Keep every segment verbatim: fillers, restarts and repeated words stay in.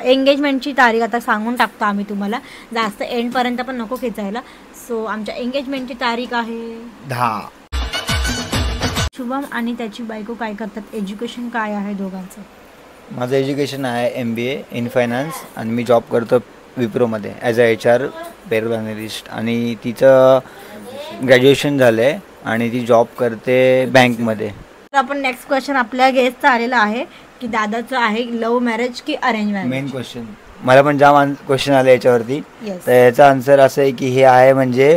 एंगेजमेंटची तारीख आता सांगून टाकतो आम्ही तुम्हाला, जास्त एंडपर्यंत पण नको खेचायला. सो आमच्या एंगेजमेंटची तारीख आहे दहा. शुभम आणि त्याची बायको काय करतात, एज्युकेशन काय आहे दोघांचं? माझं एज्युकेशन आहे M B A in finance आणि मी जॉब करतो विप्रोमध्ये as a H R payroll analyst. आणि तिचं ग्रॅज्युएशन झालं आहे आणि ती जॉब करते बँकमध्ये. तर आपण नेक्स्ट क्वेश्चन आपल्या गेस्टचा आलेला आहे की दादाचं आहे लव्ह मॅरेज की अरेंज मॅरेज. मेन क्वेश्चन मला पण जाम क्वेश्चन आले याच्यावरती. Yes. तर याचा आन्सर असं आहे की हे आहे म्हणजे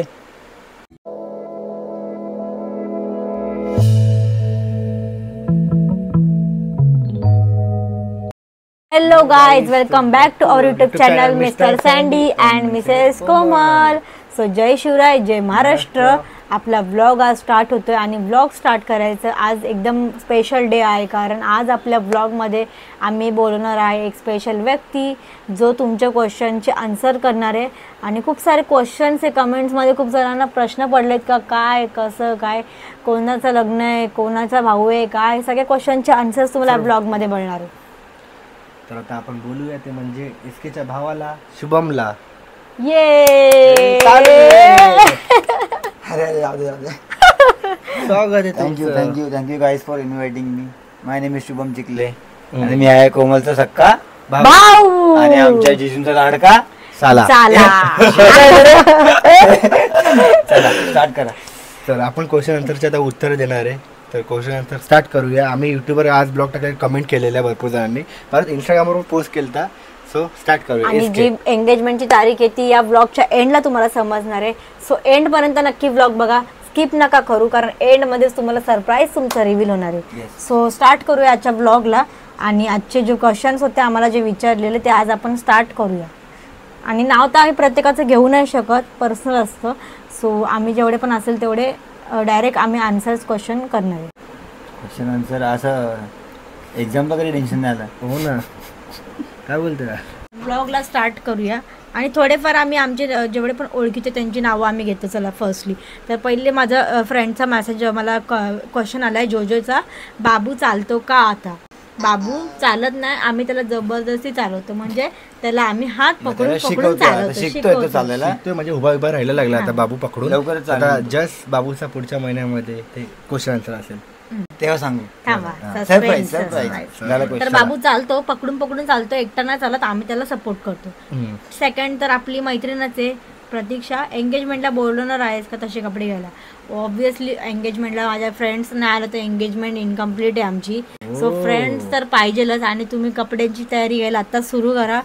hello guys, welcome back to our YouTube channel mister Sandy and missus Komal. So जय शिवराय, जय महाराष्ट्र. आपला व्लॉग आज स्टार्ट होतोय आणि व्लॉग स्टार्ट करायचं आज एकदम स्पेशल डे आहे, कारण आज आपल्या व्लॉगमध्ये आम्ही बोलवणार आहे एक स्पेशल व्यक्ती जो तुमच्या क्वेश्चनचे आन्सर करणार आहे. आणि खूप सारे क्वेश्चन्स आहे कमेंट्समध्ये, खूप जणांना प्रश्न पडलेत का काय कसं काय, कोणाचं लग्न आहे, कोणाचा भाऊ आहे, काय सगळ्या क्वेश्चनचे आन्सर्स तुम्हाला व्लॉगमध्ये मिळणार आहे. तर आता आपण बोलूया ते म्हणजे इसकेच्या भावाला शुभमला. ये स्वागत आहे thank you thank you thank you guys for inviting me. My name is Shubham Chikhale आणि मी आहे कोमलचा सक्का भाऊ आणि आमच्या जिजूंचा लाडका साला. चला चला स्टार्ट करा. तर आपण क्वेश्चन आन्सरचे आता उत्तर देणार आहे. तर क्वेश्चन आन्सर स्टार्ट करूया. आम्ही यूट्यूबवर आज ब्लॉग टाकायला कमेंट केलेल्या भरपूर जणांनी, परत इंस्टाग्रामवर पोस्ट केलता. सो स्टार्ट करूया. आणि जी एंगेजमेंटची तारीख आहे ती या ब्लॉगच्या एंडला तुम्हाला समजणार आहे. सो एंड पर्यंत नक्की ब्लॉग बघा, स्किप नका करू, कारण एंड मध्येच तुम्हाला सरप्राईज तुमचं रिव्हील होणार आहे. सो स्टार्ट करूया आजच्या ब्लॉगला. आणि आजचे जे क्वेश्चन्स होते आम्हाला जे विचारलेले ते आज आपण स्टार्ट करूया. आणि नाव तर आम्ही प्रत्येकाचं घेऊ नाही शकत, पर्सनल असतं. सो आम्ही जेवढे पण असेल तेवढे डायरेक्ट आम्ही आन्सर्स क्वेश्चन करणार आहे. क्वेश्चन आन्सर असं एक्झाम वगैरे टेन्शन नाही आलं. हो ना, काय बोलतोय. ब्लॉगला स्टार्ट करूया. आणि थोडेफार आम्ही आमचे जेवढे पण ओळखीचे त्यांची नावं आम्ही घेतो. चला फर्स्टली तर पहिले माझा फ्रेंडचा मेसेज मला क्वेश्चन आला आहे जोजोचा, बाबू चालतो का आता? बाबू चालत नाही, आम्ही त्याला जबरदस्ती चालवतो, म्हणजे त्याला आम्ही हात पकडून पकडून चालवतो, शिकतो चालायला. तो म्हणजे उभा उभा राहायला लागला आता बाबू पकडून. लवकरच आता जस्ट बाबूचा पुढच्या महिन्यामध्ये ते क्वेश्चन आन्सर असेल तेव्हा सांगू. थांबा, सरप्राईज सस्पेन्स. सरप्राईज. तर बाबू चालतो, पकडून पकडून चालतो, एकटा नाही चालत, आम्ही त्याला सपोर्ट करतो. सेकंड तर आपली मैत्रीणच आहे प्रतीक्षा, एंगेजमेंटला बोलवणार आहेस का तसे कपडे घ्यायला? ऑब्विसली एंगेजमेंटला माझ्या फ्रेंड्स नाही आलं तर एंगेजमेंट इनकम्प्लीट आहे आमची. सो फ्रेंड्स तर पाहिजेलच. आणि तुम्ही कपड्यांची तयारी घ्यायला आता सुरू करा.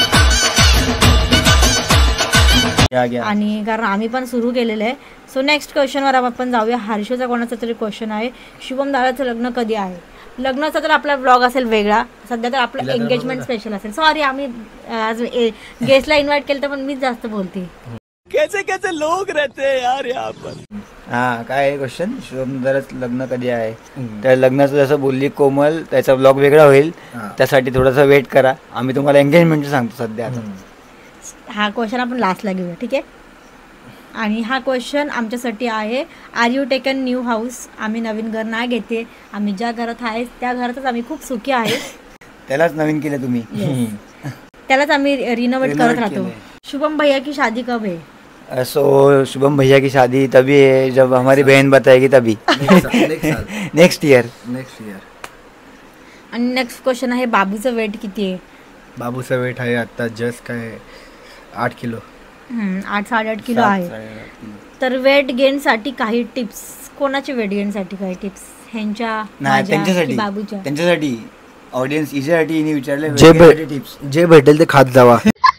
आणि कारण आम्ही पण सुरू केलेलं आहे. सो नेक्स्ट क्वेश्चनवर आपण जाऊया. हर्षूचा कोणाचा तरी क्वेश्चन आहे, शुभम दादाचं लग्न कधी आहे? लग्नाचा तर आपला ब्लॉग असेल वेगळा, सध्या तर आपलं एंगेजमेंट स्पेशल असेल. सॉरी आम्ही आज गेस्टला इन्व्हाइट केलं तर पण मीच जास्त बोलते. कैसे कैसे लोग रहते यार यहाँ पर. हा काय आहे क्वेश्चन, शुभम दादाचं लग्न कधी आहे? त्या लग्नाचं जसं बोलली कोमल त्याचा ब्लॉग वेगळा होईल, त्यासाठी थोडासा वेट करा. आम्ही तुम्हाला एंगेजमेंट सांगतो सध्या. हा क्वेश्चन आपण लास्टला घेऊया, ठीक आहे. आणि हा क्वेश्चन आमच्यासाठी आहे, are you taken new house? आम्ही नवीन घर नाही घेते, आम्ही ज्या घरात आहे त्या घरातच आम्ही खूप सुखी आहे. त्यालाच नवीन केलं तुम्ही. त्यालाच आम्ही रिनोवेट करत राहतो. शुभम भैया की शादी कब है? सो शुभम भैया की शादी तभी है जब हमारी बहन बताएगी तभी. Next year. Next year. आणि नेक्स्ट क्वेश्चन आहे, बाबूचं वेट किती आहे? बाबूचं वेट आहे आता जस्ट काय आठ किलो. आठ साडेआठ किलो आहे. तर वेट गेन साठी काही टिप्स. कोणाचे वेट गेन साठी काही टिप्स? ह्यांच्या, त्यांच्यासाठी, बाबूच्या? त्यांच्यासाठी ऑडियन्स इझीसाठी विचारले टिप्स. जे भेटेल ते खात जावा.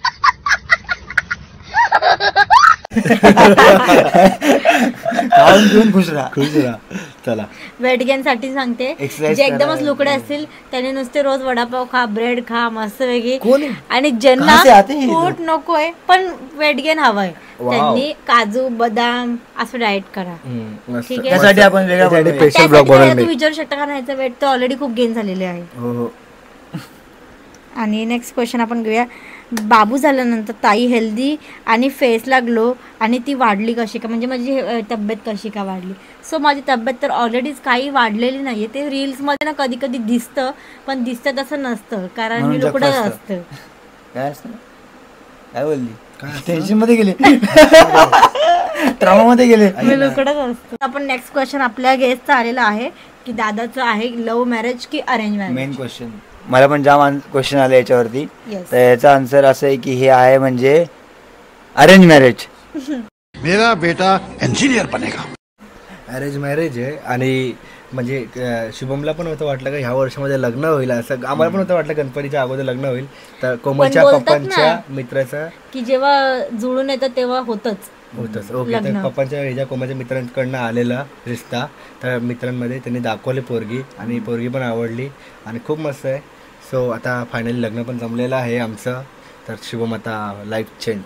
खाऊन घेऊन खुश राहा खुश राहा. चला वेट गेन साठी सांगते, जे एकदमच लुकडे असतील त्याने नुसते रोज वडापाव खा, ब्रेड खा मस्त वेगळी. आणि ज्यांना पोट नकोय पण वेट गेन हवंय त्यांनी काजू बदाम असं डाएट करा, ठीक आहे. त्यासाठी आपण स्पेशल ब्लॉग बनवले. तू विचारू शकता का ह्याचं वेट तर ऑलरेडी खूप गेन झालेले आहे. आणि नेक्स्ट क्वेश्चन आपण घेऊया, बाबू झाल्यानंतर ताई हेल्दी आणि फेसला ग्लो आणि ती वाढली कशी का? म्हणजे माझी तब्येत कशी का वाढली? सो माझी तब्येत तर ऑलरेडीच काही वाढलेली नाही आहे. ते रील्समध्ये ना कधी कधी दिसतं, पण दिसतं तसं नसतं, कारण मी लुकडं असतं. काय असतं काय बोलली टेन्शन मध्ये गेले ट्रॉमा मध्ये गेले मी लुकडच असतो. आपण नेक्स्ट क्वेश्चन आपल्या गेस्टचा आलेला आहे की दादाचं आहे लव्ह मॅरेज की अरेंज मॅरेज. मेन क्वेश्चन मला पण जाम क्वेश्चन आले याच्यावरती. Yes. तर याचा आन्सर असं आहे की हे आहे म्हणजे अरेंज मॅरेज. मेरा बेटा इंजीनियर बनेगा. अरेंज मॅरेज आहे आणि म्हणजे अं, शुभमला पण होतं वाटलं का ह्या वर्षामध्ये लग्न होईल असं. आम्हाला पण होतं वाटलं गणपतीच्या अगोदर लग्न होईल. तर कोमलच्या बोलतात पप्पांच्या ना. मित्राचा की जेव्हा जुळून येतं तेव्हा होतच होतच. ओके. लग्न. तर पप्पांच्या ह्याच्या कोमलच्या मित्रांकडनं आलेला रिश्ता. तर मित्रांमध्ये त्यांनी दाखवले पोरगी आणि पोरगी पण आवडली आणि खूप मस्त आहे. सो आता फायनली लग्न पण जमलेलं आहे आमचं. तर शुभम आता लाईफ चेंज.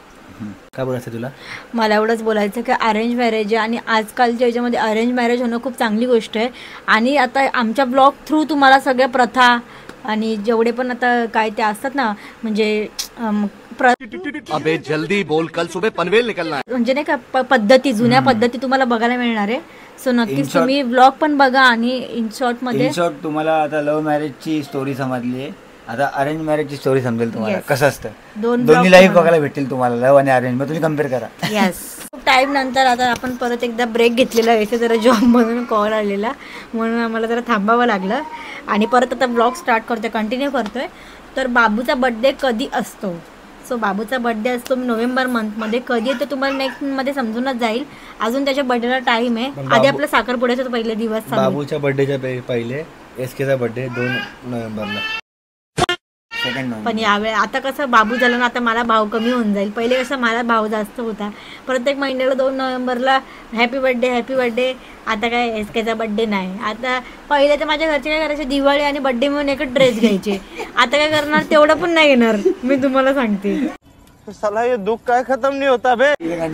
काय बोलायचं तुला? मला एवढंच बोलायचं की अरेंज मॅरेज आहे आणि आजकालच्या याच्यामध्ये अरेंज मॅरेज होणं खूप चांगली गोष्ट आहे. आणि आता आमच्या ब्लॉग थ्रू तुम्हाला सगळ्या प्रथा आणि जेवढे पण आता काय ते असतात ना म्हणजे अम, प्र अबे जल्दी बोल, कल सुबह पनवेल निकलना है. म्हणजे नाही का प- पद्धती जुन्या पद्धती तुम्हाला बघायला मिळणार आहे. सो नक्कीच short- तुम्ही ब्लॉग पण बघा आणि इन शॉर्ट मध्ये इन शॉर्ट तुम्हाला आता लव्ह मॅरेजची स्टोरी समजली आहे. आता अरेंज मॅरेजची स्टोरी समजेल तुम्हाला Yes. कसं असतं. दोन दोन्ही blog लाईफ तुम्हाला- बघायला भेटतील तुम्हाला लव्ह आणि अरेंज. मग तुम्ही कम्पेअर करा. येस. टाईम नंतर आता आपण परत एकदा ब्रेक घेतलेला आहे. जरा जॉब म्हणून कॉल आलेला म्हणून आम्हाला जरा थांबावं लागलं आणि परत आता ब्लॉग स्टार्ट करतोय कंटिन्यू करतोय. तर बाबूचा बड्डे कधी असतो? सो बाबूचा बड्डे असतो नोव्हेंबर मंथमध्ये. कधी येतो तुम्हाला नेक्स्ट मध्ये समजूनच जाईल. अजून त्याच्या बड्डेला टाइम आहे. पण आधी बाबू- आपला साखरपुड्याचा पहिले दिवस चालू आहे. बाबूच्या बर्थडेच्या पहिले एस केचा बर्थडे दोन नोव्हेंबरला. सेकंड पण यावेळी आता कसं बाबू झालं ना आता मला भाव कमी होऊन जाईल. पहिले कसं मला भाव जास्त होता. प्रत्येक महिन्याला दोन नोव्हेंबरला हॅपी बर्थडे हॅपी बर्थडे. आता काय एस केचा बर्थडे नाही. आता पहिले तर माझ्या घरचे काय करायचे दिवाळी आणि बर्थडे म्हणून एकच ड्रेस घ्यायचे. आता काय करणार तेवढं पण नाही येणार मी तुम्हाला सांगते. साला ये दुख काय खत्म नहीं होता बे.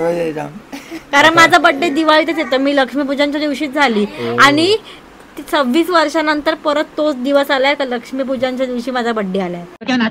कारण माझा बर्थडे दिवाळीतच येतो. मी लक्ष्मीपूजनच्या दिवशीच झाली आणि सव्वीस वर्षानंतर परत तोच दिवस आलाय का लक्ष्मीपूजनच्या दिवशी माझा बर्थडे आलाय.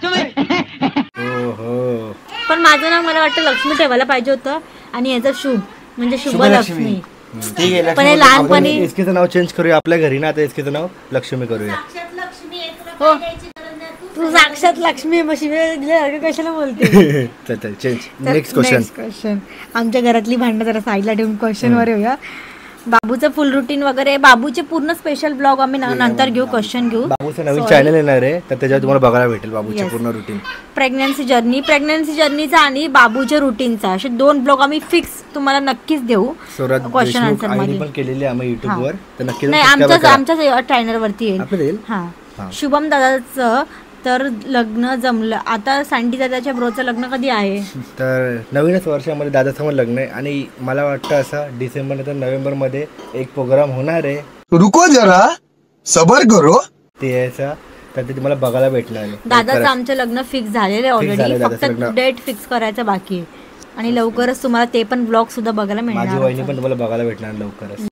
हो हो. पण माझं नाव मला वाटतं लक्ष्मी ठेवायला पाहिजे होतं आणि याचं शुभ म्हणजे शुभ लक्ष्मी. ठीक आहे. पण हे लहानपणी एसकेचं नाव चेंज करूया आपल्या घरी ना. आता एसकेचं नाव लक्ष्मी करूया. हो तू साक्षात लक्ष्मी आहे, मग शिवाय दिल्यासारखं कशाला बोलते. चल चल चेंज. Next question. क्वेश्चन आमच्या घरातली भांडणं जरा साईडला ठेवून क्वेश्चन वर येऊया. बाबूचं फुल रुटीन वगैरे बाबूचे पूर्ण स्पेशल ब्लॉग आम्ही न- नंतर घेऊ क्वेश्चन घेऊ. बाबूचं नवीन चॅनल येणार आहे तर त्याच्यावर तुम्हाला बघायला भेटेल बाबूचे Yes. पूर्ण रुटीन. प्रेग्नन्सी जर्नी प्रेग्नन्सी जर्नीचा आणि बाबूच्या रुटीनचा असे दोन ब्लॉग आम्ही फिक्स तुम्हाला नक्कीच देऊ. स्वराज क्वेश्चन देशमुख आन्सर आईने मध्ये पण केलेली आहे आम्ही युट्यूब वर. तर नक्की नाही subscribe आमच्याच करा. आमच्याच चॅनल वरती येईल. आपलं येईल. हा हा. शुभम दादाचं तर लग्न जमलं. आता सँडी दादाच्या ब्रोचं लग्न कधी आहे? तर नवीनच वर्षामध्ये दादासमोर लग्न आहे आणि मला वाटतं असं डिसेंबर नंतर नोव्हेंबर मध्ये एक प्रोग्राम होणार आहे. रुको जरा सबर करो. ते यायचा तर ते तुम्हाला बघायला भेटणार आहे. दादाचं आमचं लग्न फिक्स झालेलं आहे झालंय ऑलरेडी. दादाचं फक्त लग्न. डेट फिक्स करायचं बाकी आहे आणि लवकरच तुम्हाला ते पण ब्लॉग सुद्धा बघायला माझी मिळणार. वहिनी पण तुम्हाला बघायला भेटणार लवकरच.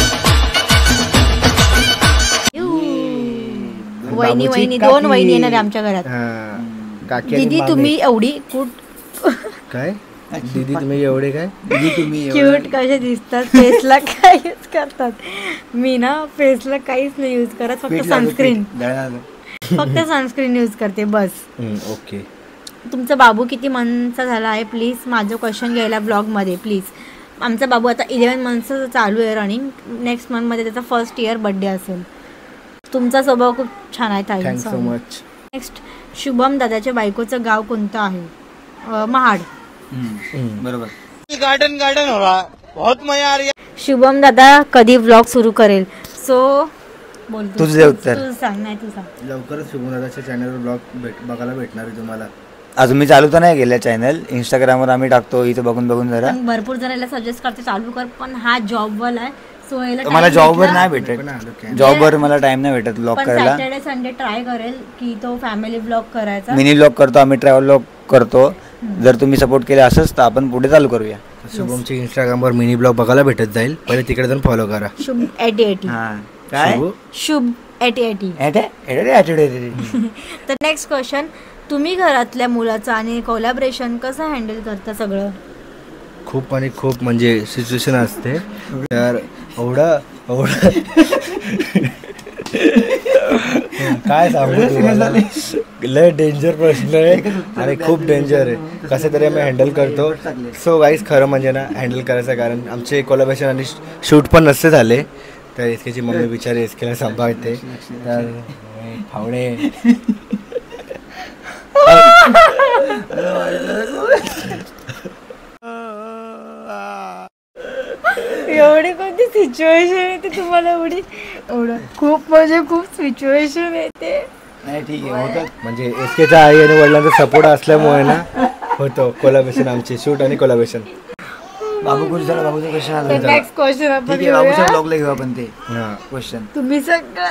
वहिनी बाबूची वहिनी काकी. दोन वहिनी येणार आहे आमच्या घरात. हा. काकी आणि दीदी मामी. तुम्ही एवढी कुठ काय दीदी तुम्ही एवढे काय दीदी तुम्ही क्यूट कसे दिसतात. फेसला काय यूज करतात? मी ना फेसला काहीच नाही यूज करत. फक्त सनस्क्रीन फक्त सनस्क्रीन यूज करते बस. ओके. तुमचा बाबू किती मंथचा झाला आहे? प्लीज माझं क्वेश्चन घ्यायला ब्लॉगमध्ये प्लीज. आमचा बाबू आता इलेवन मंथचं चालू आहे रनिंग. नेक्स्ट मंथमध्ये त्याचा फर्स्ट इयर बर्थडे असेल. तुमचा स्वभाव खूप छान आहे ताई. Thanks so much. Next Shubham दादाच्या बायकोचं गाव कोणतं आहे? अं, महाड. बरोबर. गार्डन गार्डन हो रहा है. बहुत मजा आ रही है. शुभम दादा कधी व्लॉग सुरू करेल? सो बोल तू. तुझं दे उत्तर. तू सांग. नाही तू सांग. लवकरच शुभम दादाच्या चॅनलवर ब्लॉग भेट बघायला भेटणार आहे तुम्हाला. अजून मी चालू तर नाही केलं चॅनल. इंस्टाग्रामवर आम्ही टाकतो इथं बघून बघून जरा. पण भरपूर जणांना सजेस्ट करते चालू कर पण हा जॉबवाला आहे. सो याला मला time जॉबवर भेटला. नाही पण भेटत. आलो की. जॉबवर मला टाइम नाही भेटत ब्लॉग पण करायला. सॅटर्डे संडे ट्राय करेल की तो फॅमिली ब्लॉग करायचा. मिनी ब्लॉग करतो आम्ही, ट्रॅव्हल ब्लॉग करतो. जर तुम्ही सपोर्ट केले असंच तर आपण पुढे चालू करूया. शुभमच्या इंस्टाग्रामवर मिनी ब्लॉग बघायला भेटत जाईल. पहिले तिकडे जाऊन फॉलो करा. शुभ एटी एटी. काय शुभ. शुभ एटी एटी. ऍटिट्यूड. तर नेक्स्ट क्वेश्चन. तुम्ही घरातल्या मुलाचं आणि कोलॅबरेशन कसं हँडल करता सगळं? खूप आणि खूप म्हणजे सिच्युएशन असते. तर एवढं एवढं काय सांगू तुम्हाला, लय डेंजर प्रश्न आहे आणि खूप डेंजर आहे, कसं तरी आम्ही हँडल करतो. सो गाईज खरं म्हणजे ना हँडल करायचं, कारण आमचे कोलॅबोरेशन आणि शूट पण नसते झाले, तर एसकेची मम्मी बिचारी एसकेला सांभाळते. तर फावडे एवढी कोणती सिच्युएशन येते तुम्हाला, एवढी एवढं खूप म्हणजे खूप सिच्युएशन येते. नाही ठीक आहे होतं. म्हणजे एसकेच्या आई आणि वडिलांचा सपोर्ट असल्यामुळे ना होतो कोलॅबोरेशन, आमचे शूट आणि कोलॅबोरेशन. बाबू खुश झाला, बाबूचा क्वेश्चन आला. नेक्स्ट क्वेश्चन आपण ठीक आहे, बाबूच्या घेऊया. ब्लॉगला घेऊ आपण ते हां क्वेश्चन. तुम्ही सगळं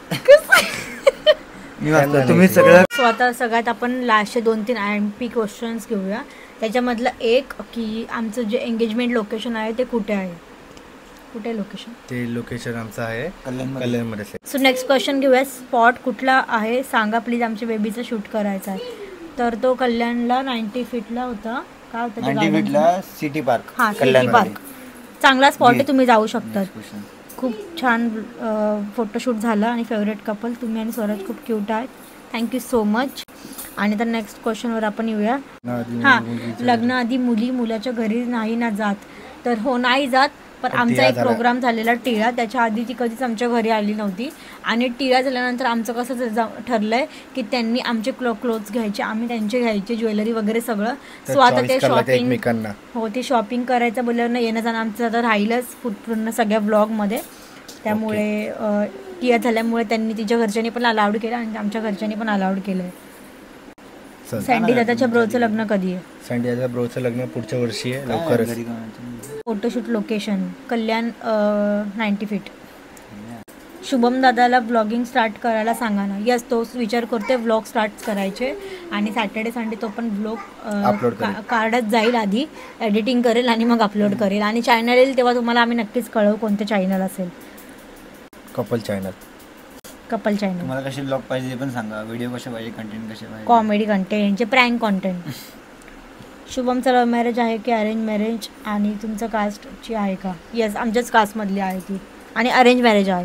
मी वाचतो, तुम्ही सगळं. सो आता सगळ्यात आपण लास्टचे दोन तीन आय एम पी क्वेश्चन्स घेऊया. त्याच्यामधलं एक की आमचं जे एंगेजमेंट लोकेशन आहे ते कुठे आहे, कुठे लोकेशन? ते लोकेशन आमचं आहे कल्याणमध्ये. कल्याणमध्ये. सो नेक्स्ट क्वेश्चन घेऊया. स्पॉट कुठला आहे सांगा प्लीज, आमच्या बेबीचा शूट करायचा आहे. तर तो कल्याणला नाईन्टी फीटला होता. काय होतं ते नाईन्टी गार्डन? फीटला सिटी पार्क हां सिटी पार्क, चांगला स्पॉट आहे, तुम्ही जाऊ शकता. खूप छान फोटोशूट झाला आणि फेवरेट कपल तुम्ही आणि स्वराज खूप क्यूट आहेत. Thank you so much. आणि तर नेक्स्ट क्वेश्चनवर आपण येऊया. हां लग्नाआधी मुली मुलाच्या घरी नाही ना जात, तर हो नाही जात, पण आमचा एक प्रोग्राम झालेला टिळा, त्याच्या आधी ती कधीच आमच्या घरी आली नव्हती. आणि टिळा झाल्यानंतर आमचं कसं जा ठरलंय की त्यांनी आमचे क्लो क्लोथ्स घ्यायचे, आम्ही त्यांचे घ्यायचे, ज्वेलरी वगैरे सगळं. सो आता ते शॉपिंग, एकमेकांना हो ते शॉपिंग करायचं बोलल्यावर येणं जाणं आमचं आता राहिलंच पूर्ण सगळ्या ब्लॉगमध्ये. त्यामुळे टिळा झाल्यामुळे त्यांनी तिच्या घरच्यांनी पण अलाउड केलं आणि आमच्या घरच्यांनी पण अलाउड केलं आहे. सँडी दादाच्या ब्रोचं लग्न कधी आहे? सँडी दादा ब्रोचं लग्न पुढच्या वर्षी आहे, लवकरच. Photoshoot location Kalyan ninety feet. Shubham दादाला ब्लॉगिंग स्टार्ट करायला सांगा ना. यस तो विचार करते व्लॉग स्टार्ट करायचे आणि सॅटर्डे संडे तो पण Upload ब्लॉग करेल. काढत जाईल, आधी एडिटिंग करेल आणि मग अपलोड करेल. आणि चॅनल येईल तेव्हा तुम्हाला आम्ही नक्कीच कळवू कोणते चॅनल असेल. कपल चॅनल, कपल चॅनल, तुम्हाला कसे ब्लॉग पाहिजे ते पण सांगा, व्हिडिओ कसे पाहिजे, कंटेंट कसे पाहिजे. कॉमेडी कंटेंट, जे प्रँक कंटेंट. शुभमचं लव्ह मॅरेज आहे की अरेंज मॅरेज, आणि तुमचं कास्टची आहे का? येस आमच्याच कास्टमधली आहे ती, आणि अरेंज मॅरेज आहे.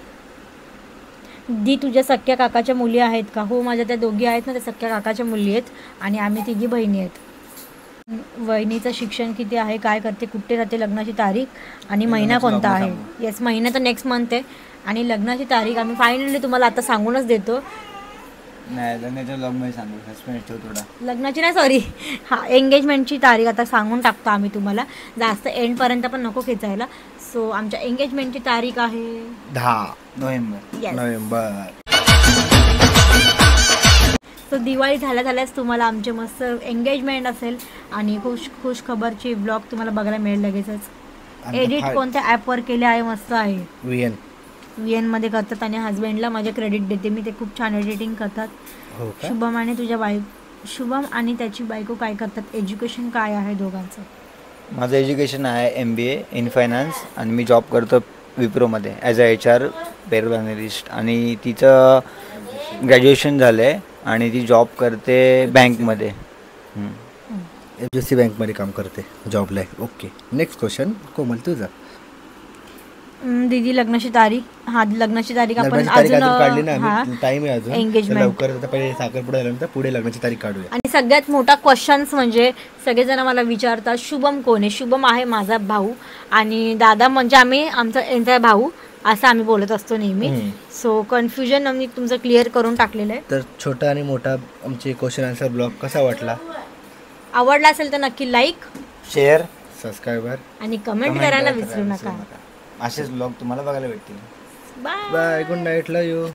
दी तुझ्या सख्या काकाच्या मुली आहेत का? हो माझ्या त्या दोघी आहेत ना, त्या सख्या काकाच्या मुली आहेत आणि आम्ही तिघी बहिणी आहेत. वहिनीचं शिक्षण किती आहे, काय करते, कुठे राहते, लग्नाची तारीख आणि महिना कोणता आहे? येस महिना तर नेक्स्ट मंथ आहे आणि लग्नाची तारीख आम्ही फायनली तुम्हाला आता सांगूनच देतो. नाही लग्नाच्या ब्लॉगमध्ये सांगू, सस्पेन्स ठेव थोडा. लग्नाची नाही सॉरी हां एंगेजमेंटची तारीख आता सांगून टाकतो आम्ही तुम्हाला, जास्त एंडपर्यंत पण नको खेचायला. सो आमच्या एंगेजमेंटची तारीख आहे दहा November. Yes. November. So Diwali झाल्या झाल्याच तुम्हाला आमचे मस्त एंगेजमेंट असेल आणि खुश खुश खबरची ब्लॉग तुम्हाला बघायला मिळेल लगेचच. आणि एडिट हा- कोणत्या ॲपवर केले आहे? मस्त आहे, व्ही एन. व्ही एनमध्ये करतात आणि हजबंडला माझे क्रेडिट देते मी, ते खूप छान एडिटिंग करतात. हो का? शुभम आणि तुझ्या बाई शुभम आणि त्याची बायको काय करतात? एज्युकेशन काय आहे दोघांचं? माझं एज्युकेशन आहे M B A in finance आणि मी जॉब करतो विप्रोमध्ये as a H R payroll analyst. आणि तिचं ग्रॅज्युएशन झालं आहे आणि ती जॉब करते बँकमध्ये. एच डी एफ सी बँकमध्ये काम करते, जॉबला आहे. ओके नेक्स्ट क्वेश्चन कोमल तुझा. हम्म, दीदी लग्नाची तारीख, हा लग्नाची तारीख आपण लग्नाची तारीख अजून अजून काढली ना हा आम्ही, टाइम आहे अजून. Engagement. तर लवकर आता पहिले साखरपुडा झाल्यानंतर पुढे लग्नाची तारीख काढूया. आणि सगळ्यात मोठा क्वेश्चन्स म्हणजे सगळेजण मला विचारतात शुभम कोण आहे? शुभम आहे माझा भाऊ आणि दादा म्हणजे आम्ही आमचा यांचा भाऊ असं आम्ही बोलत असतो नेहमी. हम्म. सो कन्फ्युजन आम्ही तुमचं क्लिअर करून टाकलेलं आहे. तर छोटा आणि मोठा आमचे क्वेश्चन आन्सर ब्लॉग कसा वाटला? आवडला असेल तर नक्की लाईक शेअर सबस्क्रायबर आणि कमेंट करायला विसरू नका. असेच ब्लॉग तुम्हाला बघायला भेटतील. Bye. Bye, good night, love you.